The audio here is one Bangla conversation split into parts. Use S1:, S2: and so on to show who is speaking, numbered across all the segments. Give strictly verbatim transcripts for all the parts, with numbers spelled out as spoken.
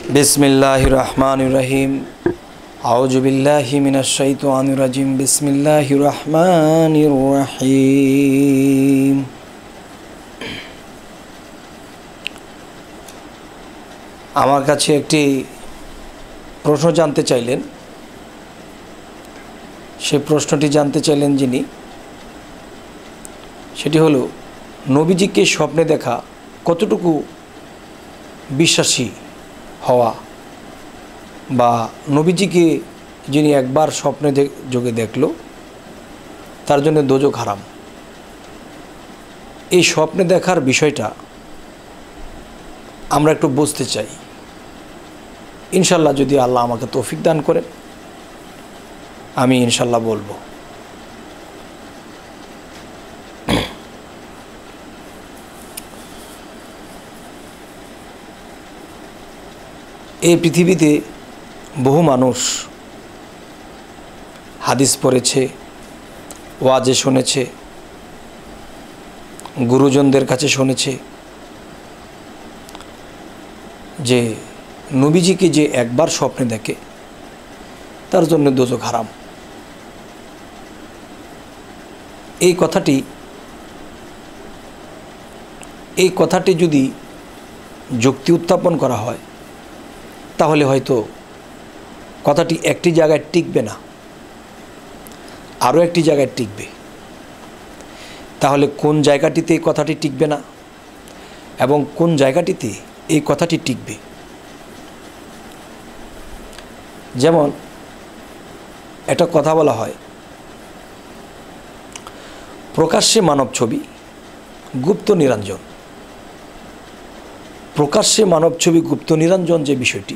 S1: बिस्मिल्लाहिर रहमानिर रहीम आऊज़ु बिल्लाहि मिनश शैतानिर रजीम बिस्मिल्लाहिर रहमानिर रहीम। আমার কাছে একটি প্রশ্ন জানতে চাইলেন। সেই প্রশ্নটি জানতে চাইলেন যিনি, সেটি হলো নবীজিকে স্বপ্নে দেখা কতটুকু বিশ্বাসী হওয়া, বা নবীজিকে যিনি একবার স্বপ্নে যোগে দেখলো তার জন্য দোজখ হারাম। এই স্বপ্নে দেখার বিষয়টা আমরা একটু বুঝতে চাই। ইনশাল্লাহ যদি আল্লাহ আমাকে তৌফিক দান করেন আমি ইনশাল্লাহ বলবো। এই পৃথিবীতে বহু মানুষ হাদিস পড়েছে, ওয়াজে শুনেছে, গুরুজনদের কাছে শুনেছে যে নবীজিকে যে একবার স্বপ্নে দেখে তার জন্য দোজখ হারাম। এই কথাটি এই কথাটি যদি যুক্তি উত্থাপন করা হয় তাহলে হয়তো কথাটি একটি জায়গায় টিকবে না, আরও একটি জায়গায় টিকবে। তাহলে কোন জায়গাটিতে এই কথাটি টিকবে না এবং কোন জায়গাটিতে এই কথাটি টিকবে? যেমন একটা কথা বলা হয়, প্রকাশ্যে মানব ছবি, গুপ্ত নিরঞ্জন। প্রকাশ্যে মানব ছবি, গুপ্ত নিরঞ্জন যে বিষয়টি,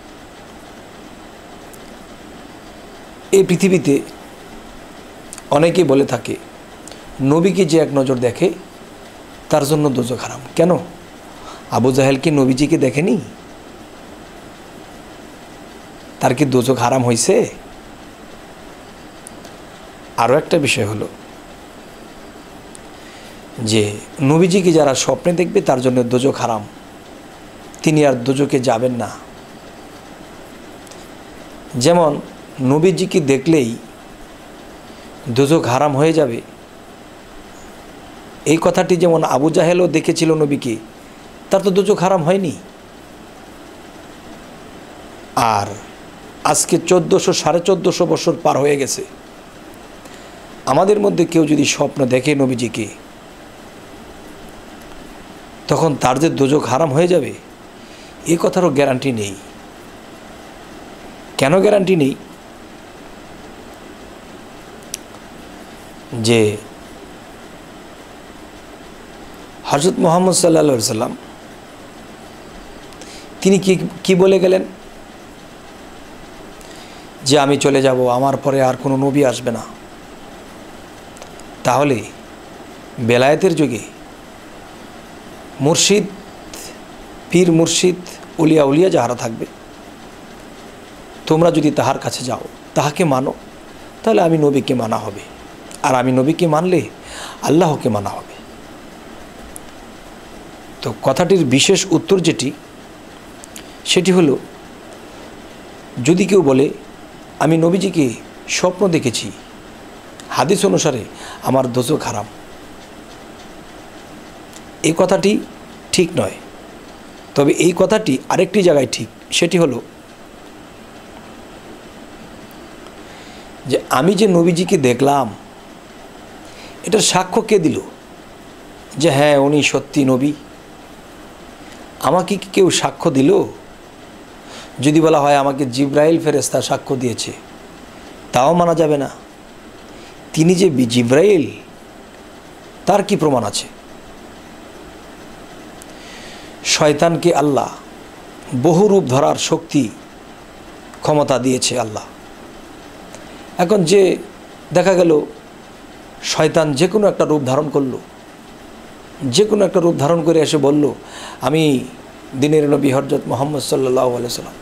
S1: এই পৃথিবীতে অনেকেই বলে থাকে নবীকে যে এক নজর দেখে তার জন্য দোজখ হারাম। কেন? আবু জাহেল কি নবীজিকে দেখেনি? তার কি দোজখ হারাম হয়েছে? আরও একটা বিষয় হলো যে নবীজিকে যারা স্বপ্নে দেখবে তার জন্য দোজখ হারাম, তিনি আর দোজখে যাবেন না। যেমন নবীজিকে দেখলেই দোজখ হারাম হয়ে যাবে, এই কথাটি যেমন আবু জাহেলও দেখেছিল নবীকে, তার তো দোজখ হারাম হয়নি। আর আজকে চোদ্দোশো সাড়ে চোদ্দোশো বছর পার হয়ে গেছে, আমাদের মধ্যে কেউ যদি স্বপ্ন দেখে নবীজিকে, তখন তার যে দোজখ হারাম হয়ে যাবে এই কথারও গ্যারান্টি নেই। কেন গ্যারান্টি নেই? যে হযরত মুহাম্মদ সাল্লাল্লাহু আলাইহি সাল্লাম তিনি কি কি বলে গেলেন যে আমি চলে যাব, আমার পরে আর কোনো নবী আসবে না। তাহলে বেলায়েতের যুগে মুর্শিদ, পীর মুর্শিদ, উলিয়া উলিয়া যাহারা থাকবে, তোমরা যদি তাহার কাছে যাও, তাহাকে মানো, তাহলে আমি নবীকে মানা হবে, আর আমি নবীকে মানলে আল্লাহকে মানা হবে। তো কথাটির বিশেষ উত্তর যেটি, সেটি হলো, যদি কেউ বলে আমি নবীজিকে স্বপ্ন দেখেছি, হাদিস অনুসারে আমার দোজখ হারাম, এই কথাটি ঠিক নয়। তবে এই কথাটি আরেকটি জায়গায় ঠিক, সেটি হলো যে আমি যে নবীজিকে দেখলাম এটার সাক্ষ্য কে দিল যে হ্যাঁ উনি সত্যি নবী? আমাকে কি কেউ সাক্ষ্য দিল? যদি বলা হয় আমাকে জিব্রাইল ফেরেশতা সাক্ষ্য দিয়েছে, তাও মানা যাবে না। তিনি যে জিব্রাইল তার কি প্রমাণ আছে? শয়তানকে আল্লাহ বহু রূপ ধরার শক্তি, ক্ষমতা দিয়েছে আল্লাহ। এখন যে দেখা গেল শয়তান যে কোনো একটা রূপ ধারণ করলো, যে কোনো একটা রূপ ধারণ করে এসে বলল আমি দিনের নবী হযরত মুহাম্মদ সাল্লাল্লাহু আলাইহি সাল্লাম,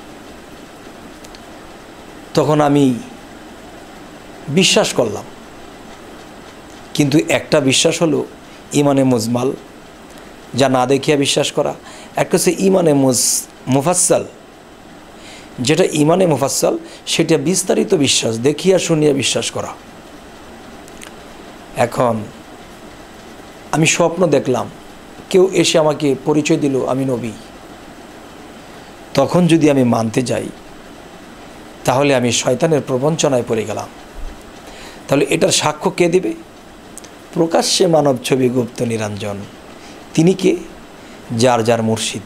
S1: তখন আমি বিশ্বাস করলাম। কিন্তু একটা বিশ্বাস হলো ইমানে মুজমাল, যা না দেখিয়া বিশ্বাস করা, একটা হচ্ছে ইমানে মুজ মুফাসসাল, যেটা ইমানে মুফাসসাল, সেটা বিস্তারিত বিশ্বাস, দেখিয়া শুনিয়া বিশ্বাস করা। এখন আমি স্বপ্ন দেখলাম, কেউ এসে আমাকে পরিচয় দিল আমি নবী, তখন যদি আমি মানতে যাই তাহলে আমি শয়তানের প্রবঞ্চনায় পড়ে গেলাম। তাহলে এটার সাক্ষ্য কে দেবে? প্রকাশ্যে মানব ছবি গুপ্ত নিরঞ্জন। তিনি কে? যার যার মুর্শিদ।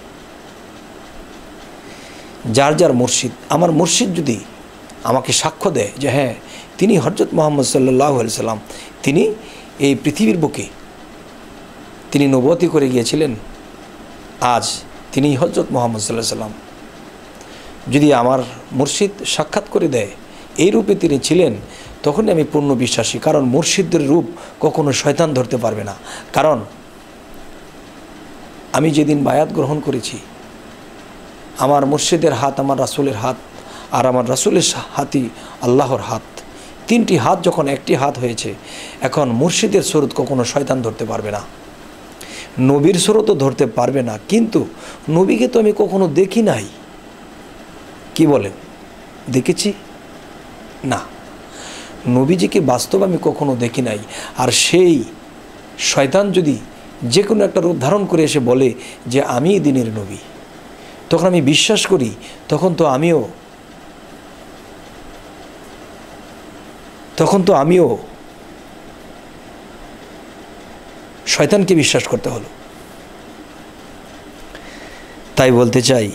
S1: যার যার মুর্শিদ। আমার মুর্শিদ যদি আমাকে সাক্ষ্য দেয় যে হ্যাঁ তিনি হযরত মুহাম্মদ সাল্লাল্লাহু আলাইহি সাল্লাম, তিনি এই পৃথিবীর বুকে তিনি নবুয়তি করে গিয়েছিলেন, আজ তিনি হযরত মুহাম্মদ সাল্লাল্লাহু আলাইহি সাল্লাম, যদি আমার মুর্শিদ সাক্ষাৎ করে দেয় এই রূপে তিনি ছিলেন, তখনই আমি পূর্ণ বিশ্বাসী। কারণ মুর্শিদের রূপ কখনো শয়তান ধরতে পারবে না। কারণ আমি যেদিন বায়াত গ্রহণ করেছি, আমার মুর্শিদের হাত আমার রাসূলের হাত, আর আমার রাসূলের হাতই আল্লাহর হাত। তিনটি হাত যখন একটি হাত হয়েছে, এখন মুর্শিদের সুরত কখনো শয়তান ধরতে পারবে না, নবীর সুরতও ধরতে পারবে না। কিন্তু নবীকে তো আমি কখনো দেখি নাই। কি বলেন? দেখেছি না, নবীজিকে বাস্তব আমি কখনো দেখি নাই। আর সেই শয়তান যদি যে কোনো একটা রূপ ধারণ করে এসে বলে যে আমি দিনের নবী, তখন আমি বিশ্বাস করি, তখন তো আমিও তখন তো আমিও শয়তানকে বিশ্বাস করতে হলো। তাই বলতে চাই,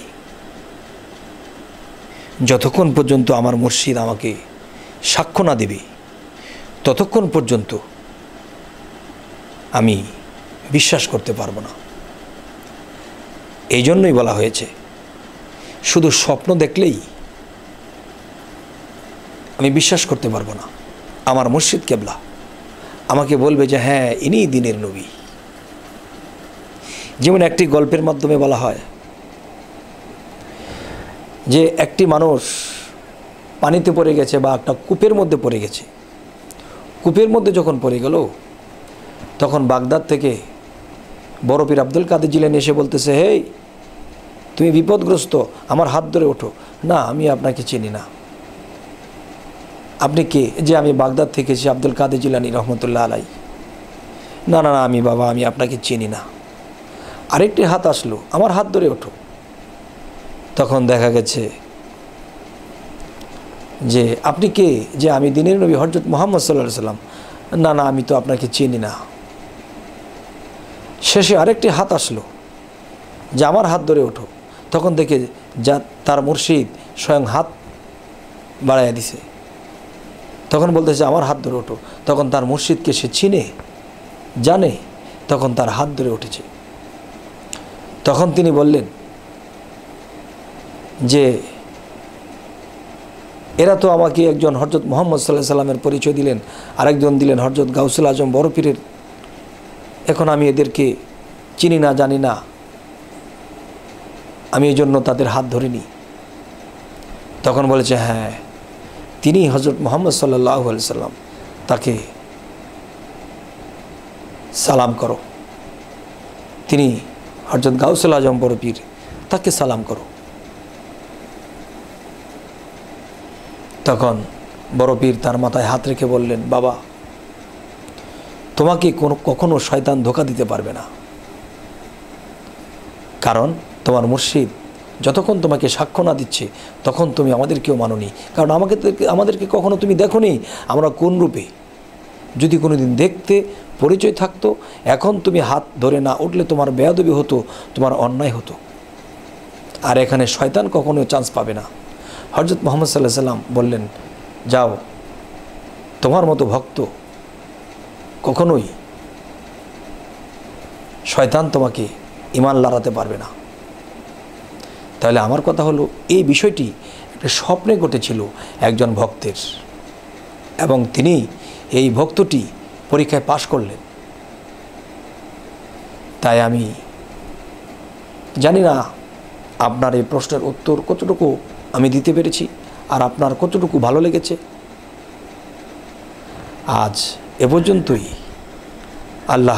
S1: যতক্ষণ পর্যন্ত আমার মুর্শিদ আমাকে সাক্ষ্য না দেবে, ততক্ষণ পর্যন্ত আমি বিশ্বাস করতে পারবো না। এই জন্যই বলা হয়েছে, শুধু স্বপ্ন দেখলেই আমি বিশ্বাস করতে পারবো না। আমার মুর্শিদ কেবলা আমাকে বলবে যে হ্যাঁ ইনিই দিনের নবী। যেমন একটি গল্পের মাধ্যমে বলা হয় যে একটি মানুষ পানিতে পড়ে গেছে বা একটা কূপের মধ্যে পড়ে গেছে। কূপের মধ্যে যখন পড়ে গেল, তখন বাগদাদ থেকে বড় পীর আব্দুল কাদের জিলানী এসে বলতেছে, হেই তুমি বিপদগ্রস্ত, আমার হাত ধরে ওঠো। না, আমি আপনাকে চিনি না। আপনি কে? যে আমি বাগদাদ থেকে এসেছি, আব্দুল কাদের জিলানী রহমতুল্লাহ আলাই। না না না আমি বাবা আমি আপনাকে চিনি না। আরেকটি হাত আসলো, আমার হাত ধরে ওঠো। তখন দেখা গেছে যে আপনি কে? যে আমি দিনের নবী হযরত মুহাম্মদ সাল্লাল্লাহু আলাইহি সাল্লাম। না না আমি তো আপনাকে চিনি না। শেষে আরেকটি হাত আসলো, যে আমার হাত ধরে ওঠো। তখন দেখে যা তার মুর্শিদ স্বয়ং হাত বাড়াইয়া দিছে। তখন বলতেছে আমার হাত ধরে ওঠো। তখন তার মুর্শিদকে সে চিনে, জানে, তখন তার হাত ধরে উঠেছে। তখন তিনি বললেন যে এরা তো আমাকে একজন হযরত মুহাম্মদ সাল্লাল্লাহু আলাইহি সাল্লামের পরিচয় দিলেন, আরেকজন দিলেন হযরত গাউসুল আজম বড় পীরের। এখন আমি এদেরকে চিনি না, জানি না, আমি এই জন্য তাদের হাত ধরিনি। তখন বলেছে হ্যাঁ তিনি হযরত মুহাম্মদ সাল্লাল্লাহু আলাইহি সাল্লাম, তাকে সালাম করো। তিনি হযরত গাউসুল আজম বড় পীর, তাকে সালাম করো। তখন বড় পীর তার মাথায় হাত রেখে বললেন, বাবা তোমাকে কোনো কখনো শয়তান ধোঁকা দিতে পারবে না। কারণ তোমার মুর্শিদ যতক্ষণ তোমাকে সাক্ষ্য না দিচ্ছে, তখন তুমি আমাদেরকেও মানোনি। কারণ আমাকে আমাদেরকে কখনো তুমি দেখোনি আমরা কোন রূপে। যদি কোনো দিন দেখতে পরিচয় থাকতো, এখন তুমি হাত ধরে না উঠলে তোমার বেয়াদবি হতো, তোমার অন্যায় হতো। আর এখানে শয়তান কখনো চান্স পাবে না। হযরত মুহাম্মদ সাল্লাল্লাহু আলাইহি সাল্লাম বললেন, যাও, তোমার মতো ভক্ত কখনোই শয়তান তোমাকে ঈমান লড়াতে পারবে না। তাহলে আমার কথা হলো, এই বিষয়টি একটা স্বপ্নে ঘটেছিল একজন ভক্তের, এবং তিনি এই ভক্তটি পরীক্ষায় পাশ করলেন। তাই আমি জানি না আপনার এই প্রশ্নের উত্তর কতটুকু আমি দিতে পেরেছি, আর আপনার কতটুকু ভালো লেগেছে। আজ এ পর্যন্তই। আল্লাহ